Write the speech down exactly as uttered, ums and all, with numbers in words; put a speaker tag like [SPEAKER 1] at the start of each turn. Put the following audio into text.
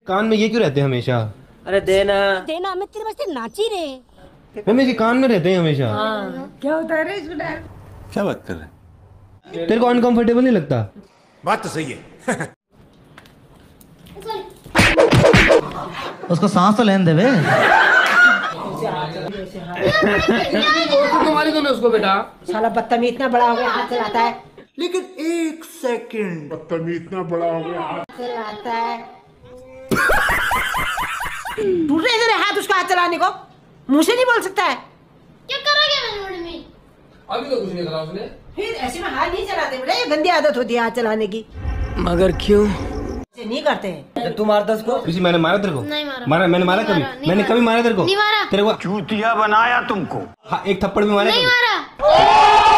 [SPEAKER 1] कान में ये क्यों रहते हैं हमेशा?
[SPEAKER 2] अरे देना
[SPEAKER 3] देना, मैं तेरे वास्ते नाची रे।
[SPEAKER 1] मम्मी इसके कान में रहते हैं हमेशा।
[SPEAKER 3] हाँ। क्या होता है रे इसमें?
[SPEAKER 4] क्या बात कर रहे हैं?
[SPEAKER 1] तेरे को अनकंफर्टेबल नहीं लगता?
[SPEAKER 4] बात तो सही है।
[SPEAKER 5] उसको सांस तो लेने दे बे।
[SPEAKER 2] तुम्हारी तो उसको बेटा
[SPEAKER 3] साला बदतमीज इतना बड़ा हो गया हाथ चलाता है।
[SPEAKER 4] लेकिन एक सेकंड, बदतमीज इतना बड़ा हो गया हाथ
[SPEAKER 3] चलाता है। टूट रहे तेरे हाथ उसका हाथ चलाने को, मुंह से नहीं बोल सकता है।
[SPEAKER 6] क्या करा क्या मैंने में?
[SPEAKER 2] अभी तो कुछ नहीं करा उसने।
[SPEAKER 3] फिर ऐसे में हाथ नहीं चलाते बेटा, ये गंदी आदत होती है हाथ चलाने की।
[SPEAKER 2] मगर क्यों
[SPEAKER 3] नहीं करते हैं।
[SPEAKER 2] तू मारता उसको?
[SPEAKER 1] किसी मैंने मारा तेरे को?
[SPEAKER 6] नहीं मारा।
[SPEAKER 1] मारा मैंने मारा कभी? मैंने कभी मारा तेरे को?
[SPEAKER 6] नहीं मारा।
[SPEAKER 1] तेरे को
[SPEAKER 4] चूतिया बनाया तुमको।
[SPEAKER 1] हाँ, एक थप्पड़ भी मारा?
[SPEAKER 6] नहीं मारा।